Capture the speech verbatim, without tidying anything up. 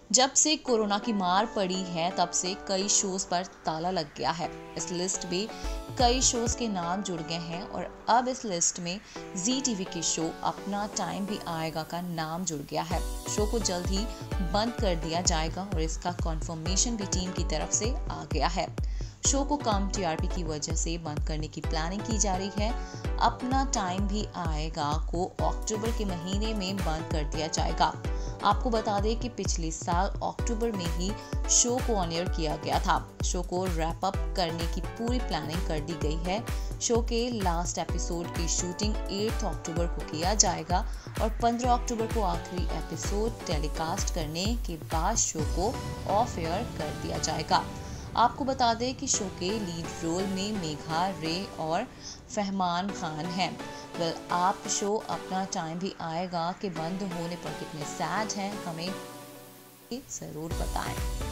जब से कोरोना की मार पड़ी है तब से कई शोज पर ताला लग गया है। इस लिस्ट में कई शोज के नाम जुड़ गए हैं और अब इस लिस्ट में जी टीवी के शो अपना टाइम भी आएगा का नाम जुड़ गया है। शो को जल्द ही बंद कर दिया जाएगा और इसका कॉन्फर्मेशन भी टीम की तरफ से आ गया है। शो को कम टीआरपी की वजह से बंद करने की प्लानिंग की जा रही है। अपना टाइम भी आएगा को अक्टूबर के महीने में बंद कर दिया जाएगा। आपको बता दें कि पिछले साल अक्टूबर में ही शो को ऑन एयर किया गया था। शो को रैप अप करने की पूरी प्लानिंग कर दी गई है। शो के लास्ट एपिसोड की शूटिंग आठ अक्टूबर को किया जाएगा और पंद्रह अक्टूबर को आखिरी एपिसोड टेलीकास्ट करने के बाद शो को ऑफ एयर कर दिया जाएगा। आपको बता दें कि शो के लीड रोल में मेघा रे और फहमान खान हैं। वेल आप शो अपना टाइम भी आएगा कि बंद होने पर कितने सैड हैं, हमें ज़रूर बताएं।